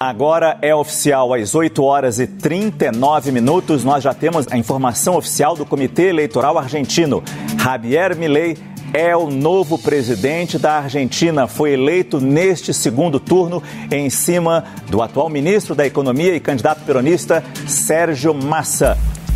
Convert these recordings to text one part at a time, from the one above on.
Agora é oficial, às 8h39, nós já temos a informação oficial do Comitê Eleitoral Argentino. Javier Milei é o novo presidente da Argentina. Foi eleito neste segundo turno em cima do atual ministro da Economia e candidato peronista Sérgio Massa.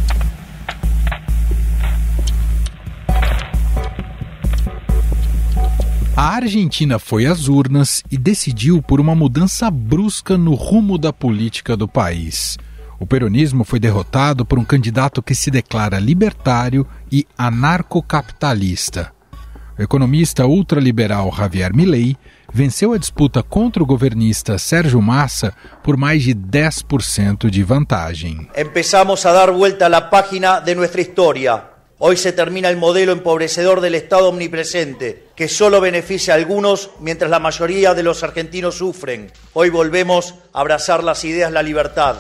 A Argentina foi às urnas e decidiu por uma mudança brusca no rumo da política do país. O peronismo foi derrotado por um candidato que se declara libertário e anarcocapitalista. O economista ultraliberal Javier Milei venceu a disputa contra o governista Sérgio Massa por mais de 10% de vantagem. Empezamos a dar vuelta a la página de nuestra história. Hoy se termina el modelo empobrecedor del Estado omnipresente, que solo beneficia a algunos mientras la mayoría de los argentinos sufren. Hoy volvemos a abrazar las ideas de la libertad.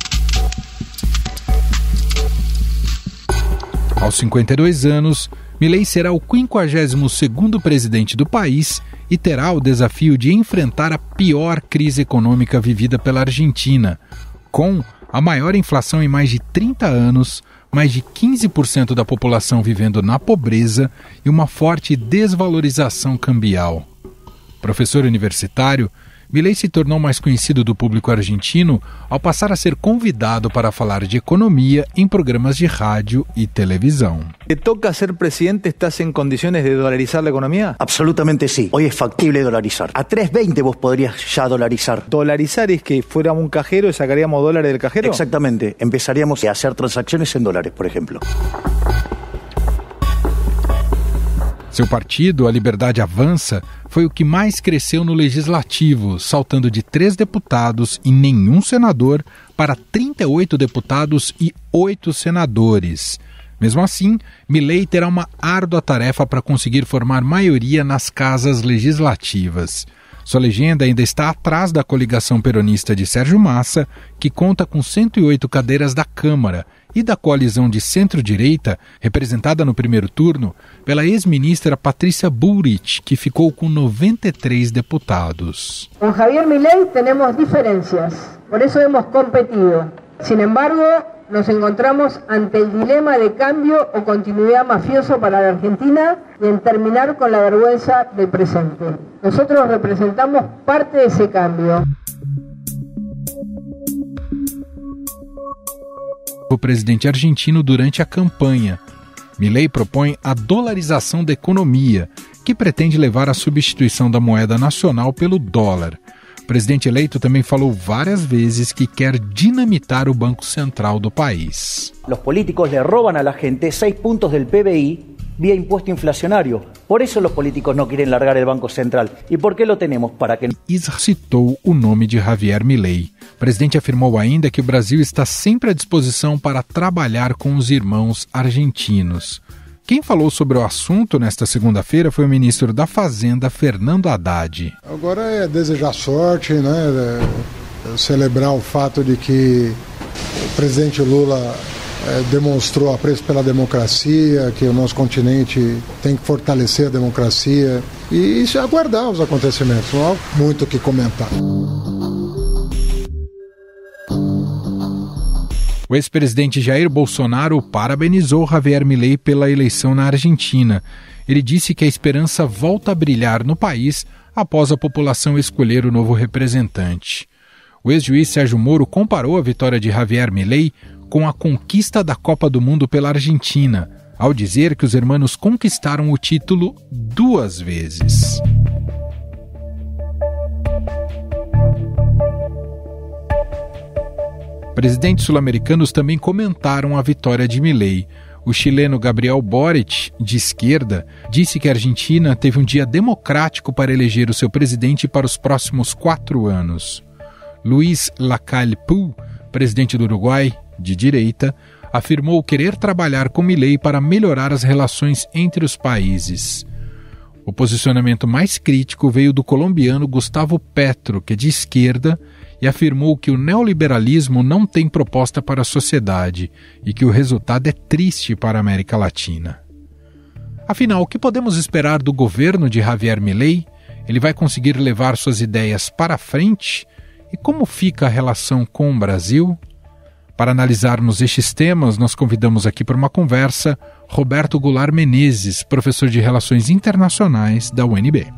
Aos 52 anos, Milei será o 52º presidente do país e terá o desafio de enfrentar a pior crise econômica vivida pela Argentina, com a maior inflação em mais de 30 anos, mais de 15% da população vivendo na pobreza e uma forte desvalorização cambial. Professor universitário, Milei se tornou mais conhecido do público argentino ao passar a ser convidado para falar de economia em programas de rádio e televisão. ¿Te toca ser presidente? ¿Estás en condiciones de dolarizar la economía? Absolutamente sí. Hoy es factible dolarizar. A 3.20 vos podrías ya dolarizar. ¿Dolarizar es que fuéramos un cajero y sacaríamos dólares del cajero? Exactamente. Empezaríamos a hacer transacciones en dólares, por ejemplo. Seu partido, a Liberdade Avança, foi o que mais cresceu no legislativo, saltando de 3 deputados e nenhum senador para 38 deputados e 8 senadores. Mesmo assim, Milei terá uma árdua tarefa para conseguir formar maioria nas casas legislativas. Sua legenda ainda está atrás da coligação peronista de Sérgio Massa, que conta com 108 cadeiras da Câmara, e da coalizão de centro-direita, representada no primeiro turno pela ex-ministra Patrícia Bullrich, que ficou com 93 deputados. Com Javier Milei temos diferenças, por isso hemos competido. Sin embargo, nos encontramos ante el dilema de cambio o continuidad mafioso para la Argentina y en terminar con la vergüenza del presente. Nosotros representamos parte de ese cambio. O presidente argentino durante a campanha. Milei propõe a dolarização da economia, que pretende levar à substituição da moeda nacional pelo dólar. O presidente eleito também falou várias vezes que quer dinamitar o Banco Central do país. Los políticos le roban a la gente 6 puntos del PBI vía impuesto inflacionario. Por eso los políticos no quieren largar el Banco Central. ¿Y por qué lo tenemos? Para que... Citou o nome de Javier Milei. O presidente afirmou ainda que o Brasil está sempre à disposição para trabalhar com os irmãos argentinos. Quem falou sobre o assunto nesta segunda-feira foi o ministro da Fazenda, Fernando Haddad. Agora é desejar sorte, né? Celebrar o fato de que o presidente Lula demonstrou apreço pela democracia, que o nosso continente tem que fortalecer a democracia e isso é aguardar os acontecimentos, não há muito o que comentar. O ex-presidente Jair Bolsonaro parabenizou Javier Milei pela eleição na Argentina. Ele disse que a esperança volta a brilhar no país após a população escolher o novo representante. O ex-juiz Sérgio Moro comparou a vitória de Javier Milei com a conquista da Copa do Mundo pela Argentina, ao dizer que os hermanos conquistaram o título 2 vezes. Presidentes sul-americanos também comentaram a vitória de Milei. O chileno Gabriel Boric, de esquerda, disse que a Argentina teve um dia democrático para eleger o seu presidente para os próximos 4 anos. Luiz Lacalle Pou, presidente do Uruguai, de direita, afirmou querer trabalhar com Milei para melhorar as relações entre os países. O posicionamento mais crítico veio do colombiano Gustavo Petro, que é de esquerda, e afirmou que o neoliberalismo não tem proposta para a sociedade e que o resultado é triste para a América Latina. Afinal, o que podemos esperar do governo de Javier Milei? Ele vai conseguir levar suas ideias para frente? E como fica a relação com o Brasil? Para analisarmos estes temas, nós convidamos aqui para uma conversa Roberto Goulart Menezes, professor de Relações Internacionais da UNB.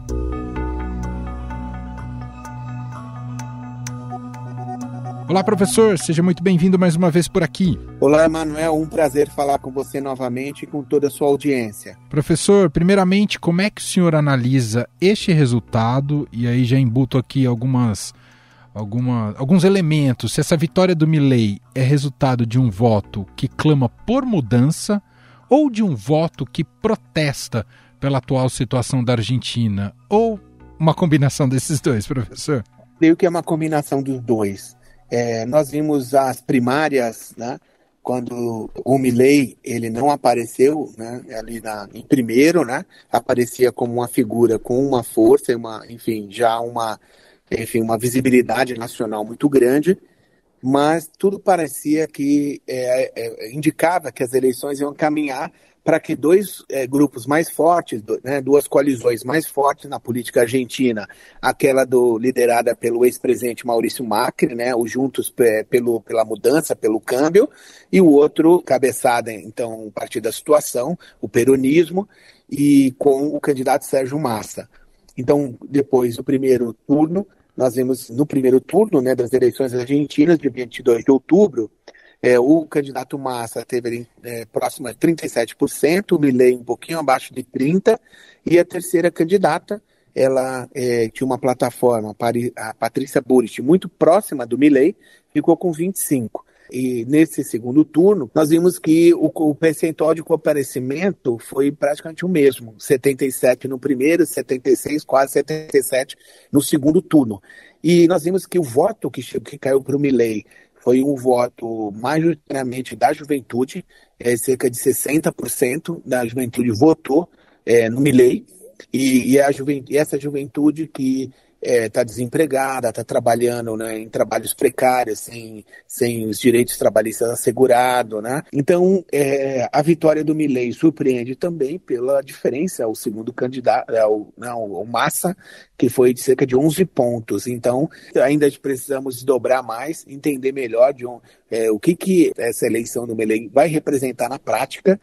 Olá, professor, seja muito bem-vindo mais uma vez por aqui. Olá, Emanuel, um prazer falar com você novamente e com toda a sua audiência. Professor, primeiramente, como é que o senhor analisa este resultado? E aí já embuto aqui alguns elementos. Se essa vitória do Milei é resultado de um voto que clama por mudança ou de um voto que protesta pela atual situação da Argentina, ou uma combinação desses dois, professor? Creio que é uma combinação dos dois. Nós vimos as primárias, né, quando o Milei ele não apareceu, né, ali em primeiro, né, aparecia como uma figura com uma força, uma visibilidade nacional muito grande, mas tudo parecia que indicava que as eleições iam caminhar para que dois grupos mais fortes, duas coalizões mais fortes na política argentina, aquela liderada pelo ex-presidente Maurício Macri, né, o Juntos pela Mudança, pelo Câmbio, e o outro, cabeçada, então, o Partido da Situação, o peronismo, e com o candidato Sérgio Massa. Então, depois do primeiro turno, nós vimos no primeiro turno, né, das eleições argentinas, de 22 de outubro, o candidato Massa teve próximo a 37%, o Milei um pouquinho abaixo de 30%, e a terceira candidata, ela tinha uma plataforma, a Patrícia Bullrich, muito próxima do Milei, ficou com 25%. E nesse segundo turno, nós vimos que o percentual de comparecimento foi praticamente o mesmo, 77% no primeiro, 76%, quase 77% no segundo turno. E nós vimos que o voto que caiu para o Milei foi um voto majoritariamente da juventude, cerca de 60% da juventude votou no Milei, e essa juventude que está desempregada, está trabalhando, né, em trabalhos precários, sem os direitos trabalhistas assegurados, né? Então, a vitória do Milei surpreende também pela diferença ao segundo candidato, o Massa, que foi de cerca de 11 pontos. Então, ainda precisamos desdobrar mais, entender melhor o que essa eleição do Milei vai representar na prática.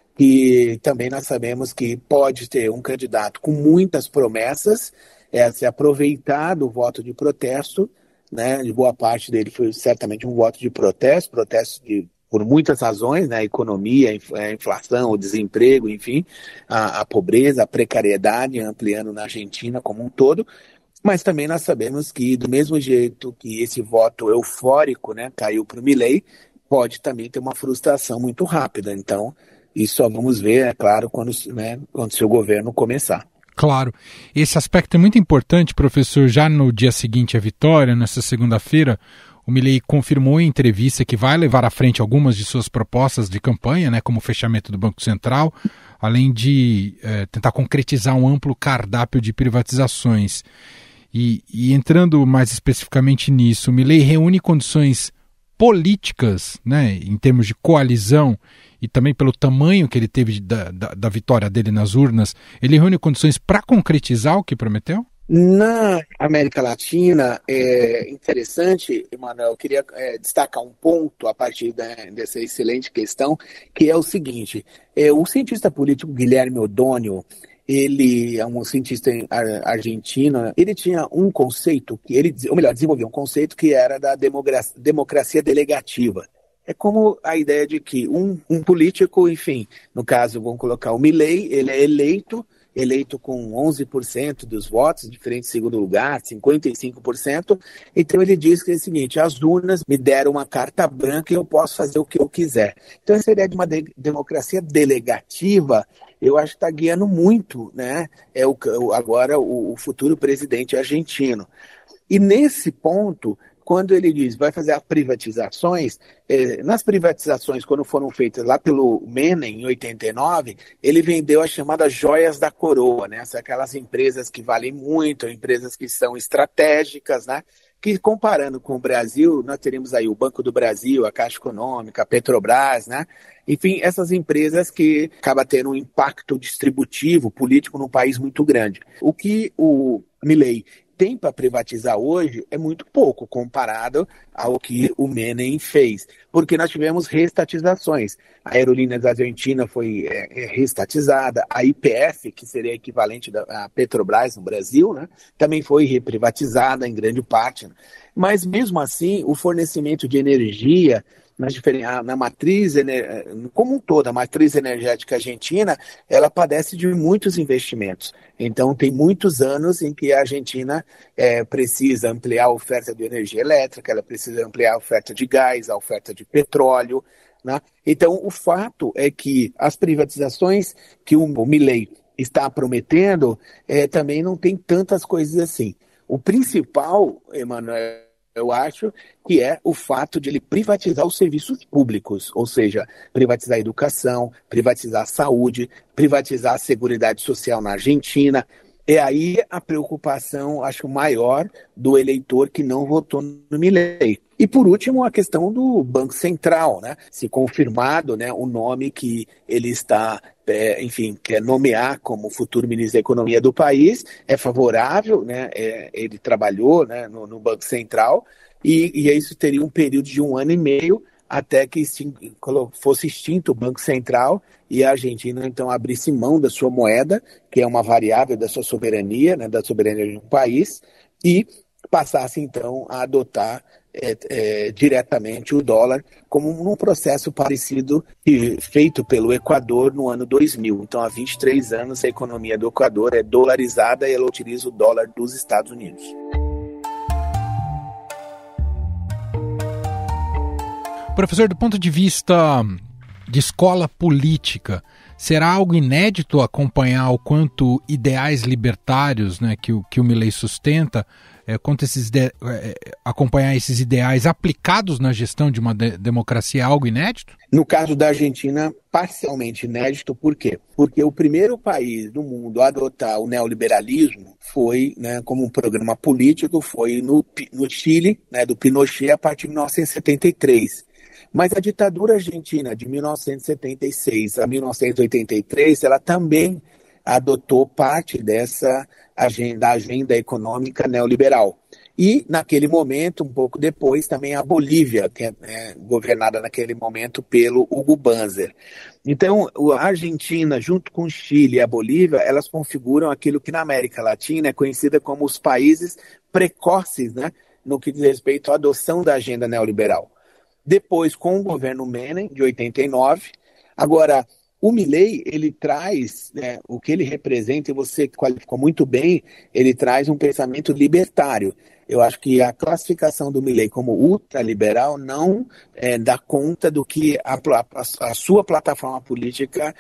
E também nós sabemos que pode ter um candidato com muitas promessas, se aproveitar do voto de protesto, né? De boa parte dele foi certamente um voto de protesto por muitas razões, né? A economia, a inflação, o desemprego, enfim, a pobreza, a precariedade ampliando na Argentina como um todo. Mas também nós sabemos que, do mesmo jeito que esse voto eufórico, né, caiu para o Milei, pode também ter uma frustração muito rápida. Então, isso só vamos ver, é claro, quando seu governo começar. Claro. Esse aspecto é muito importante, professor. Já no dia seguinte à vitória, nessa segunda-feira, o Milei confirmou em entrevista que vai levar à frente algumas de suas propostas de campanha, né, como o fechamento do Banco Central, além de tentar concretizar um amplo cardápio de privatizações. E entrando mais especificamente nisso, o Milei reúne condições políticas, né, em termos de coalizão, e também pelo tamanho que ele teve da vitória dele nas urnas, ele reúne condições para concretizar o que prometeu? Na América Latina, é interessante, Emanuel, eu queria destacar um ponto a partir dessa excelente questão, que é o seguinte: o cientista político Guilherme O'Donnell, ele é um cientista argentino, ele tinha um conceito, desenvolveu um conceito que era da democracia delegativa. É como a ideia de que um político, enfim, no caso, vamos colocar o Milei, ele é eleito com 11% dos votos, diferente de segundo lugar, 55%. Então ele diz que é o seguinte: as urnas me deram uma carta branca e eu posso fazer o que eu quiser. Então essa ideia de uma democracia delegativa, eu acho que está guiando muito, né, agora o futuro presidente argentino. E nesse ponto, quando ele diz vai fazer as privatizações, nas privatizações, quando foram feitas lá pelo Menem, em 89, ele vendeu as chamadas joias da coroa, né? Aquelas empresas que valem muito, empresas que são estratégicas, né? Que comparando com o Brasil, nós teríamos aí o Banco do Brasil, a Caixa Econômica, a Petrobras, né? Enfim, essas empresas que acabam tendo um impacto distributivo, político num país muito grande. O que o Milei tem para privatizar hoje é muito pouco comparado ao que o Menem fez, porque nós tivemos reestatizações. A Aerolíneas Argentina foi reestatizada, a YPF, que seria equivalente à Petrobras no Brasil, né, também foi reprivatizada em grande parte. Mas mesmo assim, o fornecimento de energia na matriz, como um todo, a matriz energética argentina, ela padece de muitos investimentos. Então, tem muitos anos em que a Argentina precisa ampliar a oferta de energia elétrica, ela precisa ampliar a oferta de gás, a oferta de petróleo, né? Então, o fato é que as privatizações que o Milei está prometendo também não tem tantas coisas assim. O principal, Emanuel, eu acho que é o fato de ele privatizar os serviços públicos, ou seja, privatizar a educação, privatizar a saúde, privatizar a seguridade social na Argentina. É aí a preocupação, acho, maior do eleitor que não votou no Milei. E, por último, a questão do Banco Central, né? Se confirmado, né, o nome que ele está, quer nomear como futuro ministro da Economia do país, é favorável, né? Ele trabalhou, né, no Banco Central, e isso teria um período de 1 ano e meio até que fosse extinto o Banco Central e a Argentina, então, abrisse mão da sua moeda, que é uma variável da sua soberania, né, da soberania de um país, e passasse, então, a adotar diretamente o dólar, como num processo parecido feito pelo Equador no ano 2000. Então, há 23 anos, a economia do Equador é dolarizada e ela utiliza o dólar dos Estados Unidos. Professor, do ponto de vista de escola política, será algo inédito acompanhar o quanto ideais libertários, né, que o Milei sustenta, quanto acompanhar esses ideais aplicados na gestão de uma democracia é algo inédito? No caso da Argentina, parcialmente inédito. Por quê? Porque o primeiro país do mundo a adotar o neoliberalismo foi, né, como um programa político, foi no Chile, né, do Pinochet, a partir de 1973. Mas a ditadura argentina de 1976 a 1983, ela também adotou parte dessa agenda econômica neoliberal. E, naquele momento, um pouco depois, também a Bolívia, que é governada naquele momento pelo Hugo Banzer. Então, a Argentina, junto com o Chile e a Bolívia, elas configuram aquilo que na América Latina é conhecida como os países precoces, né, no que diz respeito à adoção da agenda neoliberal. Depois, com o governo Menem, de 89, agora, o Milei, ele traz, né, o que ele representa, e você qualificou muito bem, ele traz um pensamento libertário. Eu acho que a classificação do Milei como ultraliberal não dá conta do que a sua plataforma política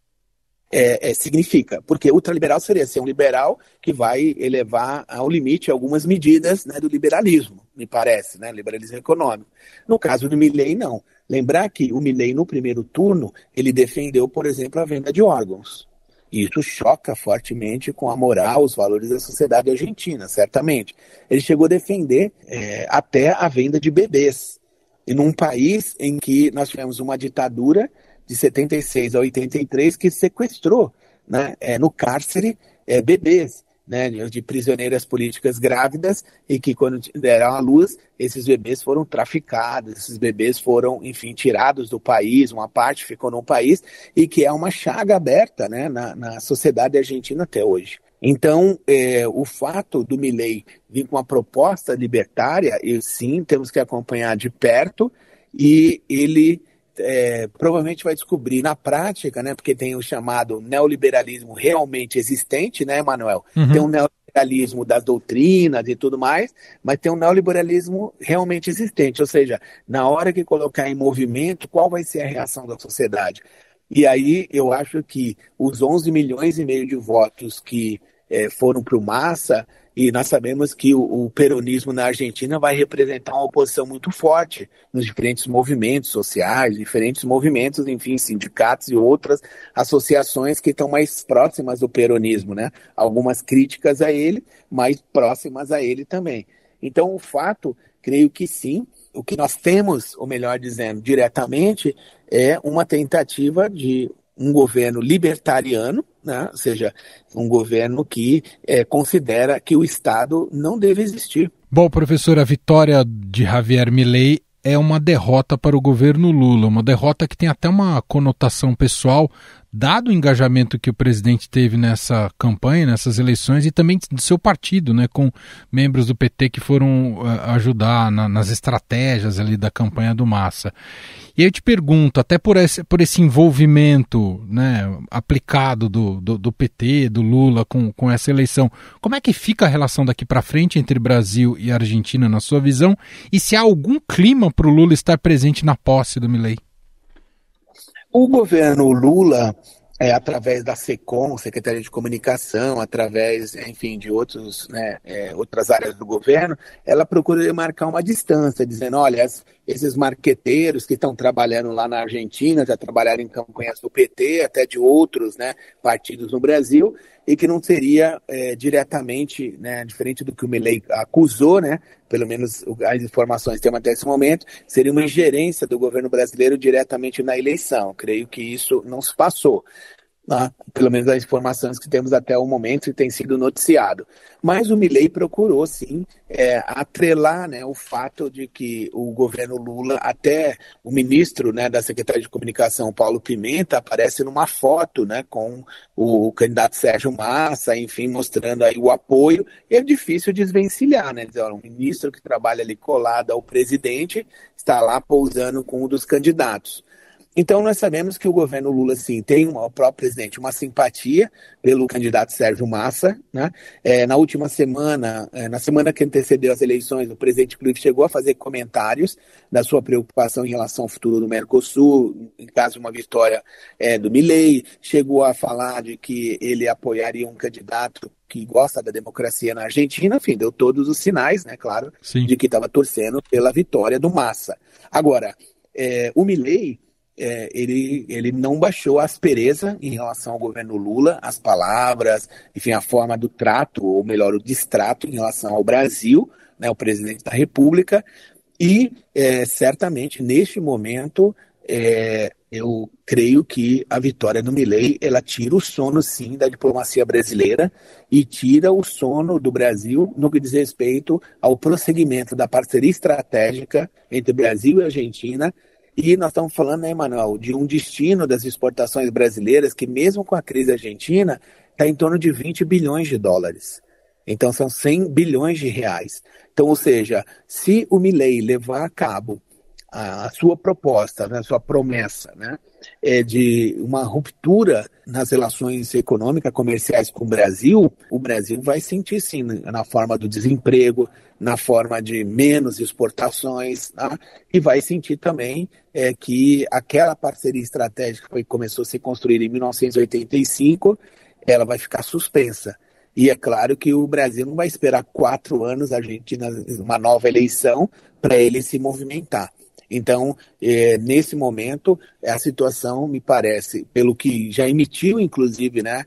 significa, porque ultraliberal seria ser um liberal que vai elevar ao limite algumas medidas, né, do liberalismo, me parece, né, liberalismo econômico. No caso do Milei, não. Lembrar que o Milei, no primeiro turno, ele defendeu, por exemplo, a venda de órgãos. E isso choca fortemente com a moral, os valores da sociedade argentina, certamente. Ele chegou a defender até a venda de bebês. E num país em que nós tivemos uma ditadura de 76 a 83 que sequestrou, né, no cárcere bebês, né, de prisioneiras políticas grávidas, e que quando deram à luz, esses bebês foram traficados, esses bebês foram, enfim, tirados do país, uma parte ficou no país, e que é uma chaga aberta, né, na sociedade argentina até hoje. Então, o fato do Milei vir com uma proposta libertária, sim, temos que acompanhar de perto, e ele provavelmente vai descobrir na prática, né, porque tem o chamado neoliberalismo realmente existente, né, Manuel? Uhum. Tem um neoliberalismo das doutrinas e tudo mais, mas tem um neoliberalismo realmente existente, ou seja, na hora que colocar em movimento, qual vai ser a reação da sociedade? E aí eu acho que os 11 milhões e meio de votos que foram para o Massa, e nós sabemos que o peronismo na Argentina vai representar uma oposição muito forte nos diferentes movimentos sociais, diferentes movimentos, enfim, sindicatos e outras associações que estão mais próximas do peronismo, né? Algumas críticas a ele, mas próximas a ele também. Então, o fato, creio que sim, o que nós temos, ou melhor dizendo, diretamente, é uma tentativa de um governo libertariano, né? Ou seja, um governo que considera que o Estado não deve existir. Bom, professor, a vitória de Javier Milei é uma derrota para o governo Lula, uma derrota que tem até uma conotação pessoal, dado o engajamento que o presidente teve nessa campanha, nessas eleições, e também do seu partido, né, com membros do PT que foram ajudar nas estratégias ali da campanha do Massa. E eu te pergunto, até por esse envolvimento, né, aplicado do PT, do Lula com essa eleição, como é que fica a relação daqui para frente entre Brasil e Argentina, na sua visão, e se há algum clima para o Lula estar presente na posse do Milei? O governo Lula, através da SECOM, Secretaria de Comunicação, através, enfim, de outras áreas do governo, ela procura marcar uma distância, dizendo, olha, esses marqueteiros que estão trabalhando lá na Argentina, já trabalharam em campanhas do PT, até de outros, né, partidos no Brasil, e que não seria diretamente, né, diferente do que o Milei acusou, né, pelo menos as informações que temos até esse momento, seria uma ingerência do governo brasileiro diretamente na eleição. Creio que isso não se passou. Pelo menos as informações que temos até o momento e tem sido noticiado. Mas o Milei procurou, sim, atrelar, né, o fato de que o governo Lula, até o ministro, né, da Secretaria de Comunicação, Paulo Pimenta, aparece numa foto, né, com o candidato Sérgio Massa, enfim, mostrando aí o apoio. E é difícil desvencilhar, né, dizer, um ministro que trabalha ali colado ao presidente está lá pousando com um dos candidatos. Então, nós sabemos que o governo Lula, sim, tem o próprio presidente uma simpatia pelo candidato Sérgio Massa, né? Na última semana, na semana que antecedeu as eleições, o presidente Lula chegou a fazer comentários da sua preocupação em relação ao futuro do Mercosul, em caso de uma vitória do Milei, chegou a falar de que ele apoiaria um candidato que gosta da democracia na Argentina, enfim, deu todos os sinais, né, claro, sim, de que estava torcendo pela vitória do Massa. Agora, o Milei, ele não baixou a aspereza em relação ao governo Lula, as palavras, enfim, a forma do trato, ou melhor, o destrato em relação ao Brasil, né, o presidente da República, e certamente, neste momento, eu creio que a vitória do Milei, ela tira o sono, sim, da diplomacia brasileira e tira o sono do Brasil no que diz respeito ao prosseguimento da parceria estratégica entre Brasil e Argentina. E nós estamos falando, né, Emanuel, de um destino das exportações brasileiras que, mesmo com a crise argentina, está em torno de 20 bilhões de dólares. Então, são 100 bilhões de reais. Então, ou seja, se o Milei levar a cabo a sua proposta, né, a sua promessa, né, de uma ruptura nas relações econômicas, comerciais com o Brasil vai sentir, sim, na forma do desemprego, na forma de menos exportações, tá? E vai sentir também que aquela parceria estratégica que começou a ser construída em 1985, ela vai ficar suspensa. E é claro que o Brasil não vai esperar 4 anos, a Argentina, uma nova eleição, para ele se movimentar. Então, nesse momento, a situação, me parece, pelo que já emitiu, inclusive, né,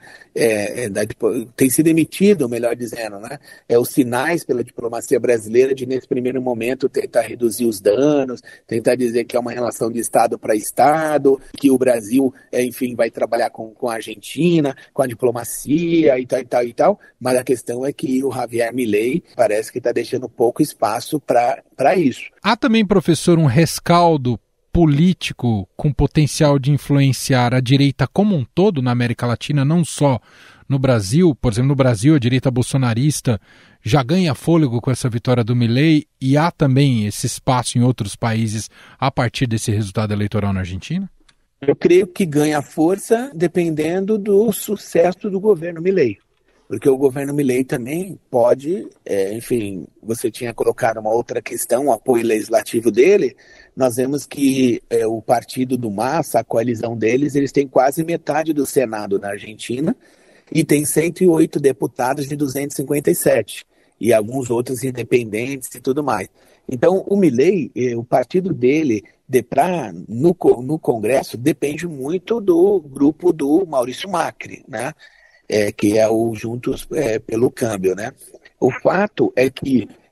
tem sido emitido, melhor dizendo, né, os sinais pela diplomacia brasileira de, nesse primeiro momento, tentar reduzir os danos, tentar dizer que é uma relação de Estado para Estado, que o Brasil, enfim, vai trabalhar com a Argentina, com a diplomacia e tal, mas a questão é que o Javier Milei parece que está deixando pouco espaço para isso. Há também, professor, um rescaldo político com potencial de influenciar a direita como um todo na América Latina, não só no Brasil. Por exemplo, no Brasil, a direita bolsonarista já ganha fôlego com essa vitória do Milei, e há também esse espaço em outros países a partir desse resultado eleitoral na Argentina? Eu creio que ganha força dependendo do sucesso do governo Milei. Porque o governo Milei também pode, enfim, você tinha colocado uma outra questão, o apoio legislativo dele. Nós vemos que o partido do Massa, a coalizão deles, eles têm quase metade do Senado na Argentina e tem 108 deputados de 257 e alguns outros independentes e tudo mais. Então, o Milei, o partido dele, no Congresso, depende muito do grupo do Maurício Macri, né? Que é o Juntos pelo Câmbio, né? O fato é que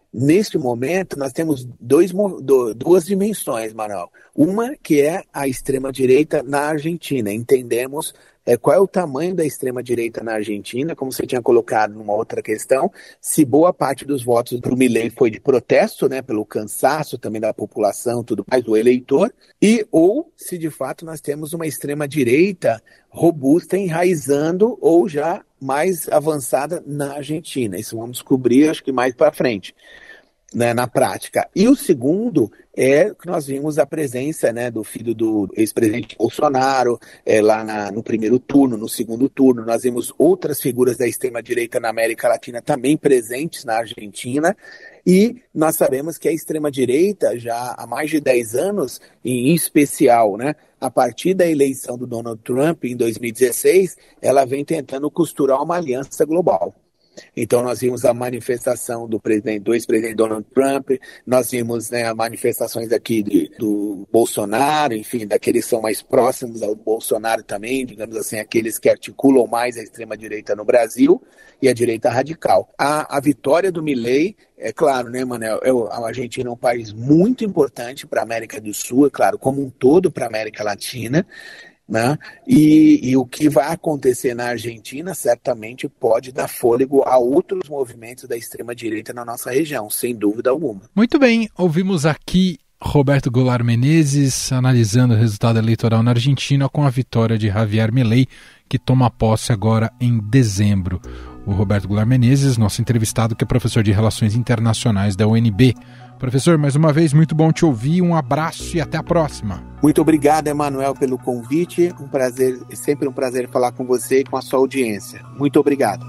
Neste momento, nós temos duas dimensões, Manuel. Uma que é a extrema-direita na Argentina. Entendemos qual é o tamanho da extrema-direita na Argentina, como você tinha colocado numa outra questão, se boa parte dos votos para o Milei foi de protesto, né, pelo cansaço também da população, tudo mais, do eleitor, ou se de fato nós temos uma extrema-direita robusta, enraizando ou já mais avançada na Argentina. Isso vamos descobrir, acho que mais para frente, né, na prática. E o segundo é que nós vimos a presença, né, do filho do ex-presidente Bolsonaro lá no primeiro turno, no segundo turno. Nós vimos outras figuras da extrema-direita na América Latina também presentes na Argentina, e nós sabemos que a extrema-direita já há mais de 10 anos, em especial, né, a partir da eleição do Donald Trump em 2016, ela vem tentando costurar uma aliança global. Então nós vimos a manifestação do ex-presidente Donald Trump, nós vimos, né, manifestações aqui do Bolsonaro, enfim, daqueles que são mais próximos ao Bolsonaro também, digamos assim, aqueles que articulam mais a extrema-direita no Brasil e a direita radical. A vitória do Milei, é claro, né, Manel, a Argentina é um país muito importante para a América do Sul, é claro, como um todo para a América Latina, né? E o que vai acontecer na Argentina certamente pode dar fôlego a outros movimentos da extrema-direita na nossa região, sem dúvida alguma. Muito bem, ouvimos aqui Roberto Goulart Menezes analisando o resultado eleitoral na Argentina com a vitória de Javier Milei, que toma posse agora em dezembro. O Roberto Goulart Menezes, nosso entrevistado, que é professor de Relações Internacionais da UNB. Professor, mais uma vez, muito bom te ouvir, um abraço e até a próxima. Muito obrigado, Emanuel, pelo convite, um prazer, sempre um prazer falar com você e com a sua audiência. Muito obrigado.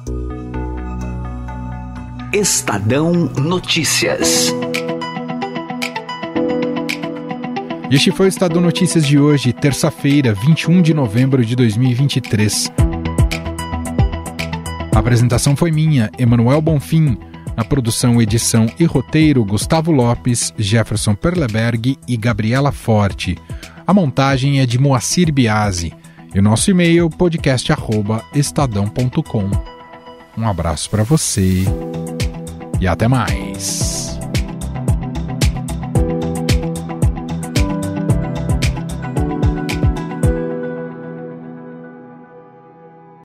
Estadão Notícias. Este foi o Estadão Notícias de hoje, terça-feira, 21 de novembro de 2023. A apresentação foi minha, Emanuel Bonfim. Na produção, edição e roteiro, Gustavo Lopes, Jefferson Perleberg e Gabriela Forte. A montagem é de Moacir Biasi. E o nosso e-mail, podcast@estadão.com. Um abraço para você e até mais.